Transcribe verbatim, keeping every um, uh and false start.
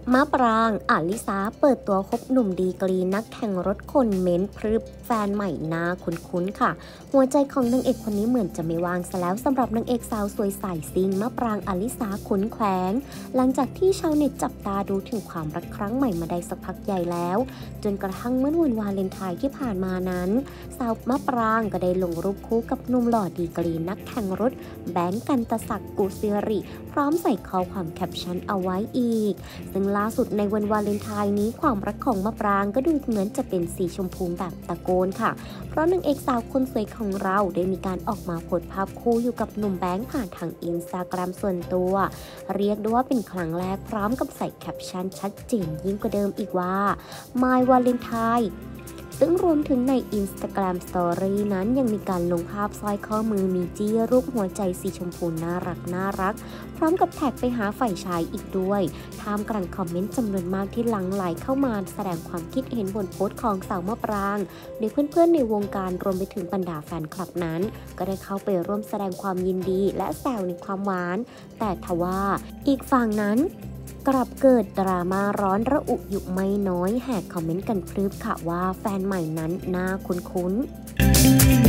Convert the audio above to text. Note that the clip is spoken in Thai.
มะปรางอลิสาเปิดตัวคบหนุ่มดีกรีนักแข่งรถคนเม้นพรึบแฟนใหม่น่าคุ้นๆค่ะหัวใจของนางเอกคนนี้เหมือนจะไม่วางซะแล้วสำหรับนางเอกสาวสวยใสซิงมะปรางอลิสาขุนแขวงหลังจากที่ชาวเน็ตจับตาดูถึงความรักครั้งใหม่มาได้สักพักใหญ่แล้วจนกระทั่งเมื่อวันวาเลนไทน์ที่ผ่านมานั้นสาวมะปรางก็ได้ลงรูปคู่กับหนุ่มหล่อดีกรีนักแข่งรถแบงค์กันตศักดิ์กุศิริพร้อมใส่ข้อความแคปชั่นเอาไว้อีกซึ่งล่าสุดในวันวาเลนไทน์นี้ความรักของมะปรางก็ดูเหมือนจะเป็นสีชมพูแบบตะโกนค่ะเพราะนางเอกสาวคนสวยของเราได้มีการออกมาโพสต์ภาพคู่อยู่กับหนุ่มแบงค์ผ่านทางอินสตาแกรมส่วนตัวเรียกได้ว่าเป็นครั้งแรกพร้อมกับใส่แคปชั่นชัดเจนยิ่งกว่าเดิมอีกว่า My Valentineซึ่งรวมถึงใน Instagram Story นั้นยังมีการลงภาพสร้อยข้อมือมีจี้รูปหัวใจสีชมพูน่ารักน่ารักพร้อมกับแท็กไปหาฝ่ายชายอีกด้วยท่ามกลางคอมเมนต์จำนวนมากที่หลั่งไหลเข้ามาแสดงความคิดเห็นบนโพสต์ของสาวมะปรางโดยเพื่อนๆในวงการรวมไปถึงบรรดาแฟนคลับนั้นก็ได้เข้าไปร่วมแสดงความยินดีและแซวในความหวานแต่ทว่าอีกฝั่งนั้นกลับเกิดดราม่าร้อนระอุอยู่ไม่น้อยแหกคอมเมนต์กันพรึบค่ะว่าแฟนใหม่นั้นน่าคุ้นๆ